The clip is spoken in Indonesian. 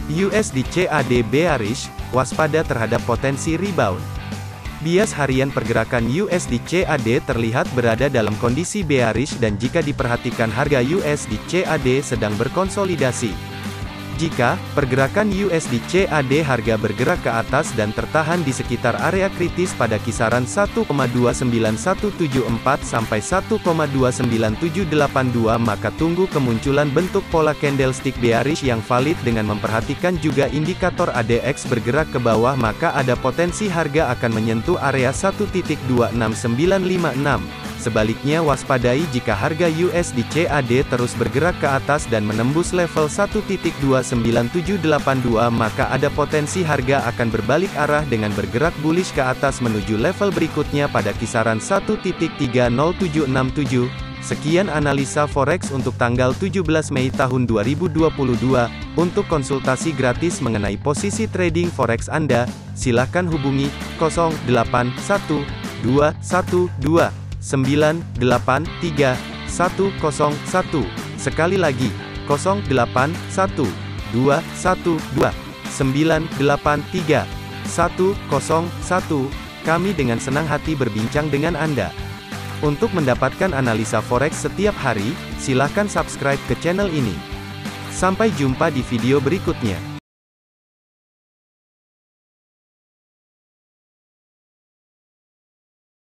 USD CAD bearish, waspada terhadap potensi rebound. Bias harian pergerakan USD CAD terlihat berada dalam kondisi bearish dan jika diperhatikan harga USD CAD sedang berkonsolidasi. Jika pergerakan USD CAD harga bergerak ke atas dan tertahan di sekitar area kritis pada kisaran 1,29174 sampai 1,29782 maka tunggu kemunculan bentuk pola candlestick bearish yang valid dengan memperhatikan juga indikator ADX bergerak ke bawah maka ada potensi harga akan menyentuh area 1.26956. Sebaliknya waspadai jika harga USD CAD terus bergerak ke atas dan menembus level 1.29782 maka ada potensi harga akan berbalik arah dengan bergerak bullish ke atas menuju level berikutnya pada kisaran 1.30767. Sekian analisa forex untuk tanggal 17 Mei tahun 2022. Untuk konsultasi gratis mengenai posisi trading forex Anda, silakan hubungi 081212 983101. Sekali lagi, 081212983101. Kami dengan senang hati berbincang dengan Anda. Untuk mendapatkan analisa forex setiap hari, silakan subscribe ke channel ini. Sampai jumpa di video berikutnya.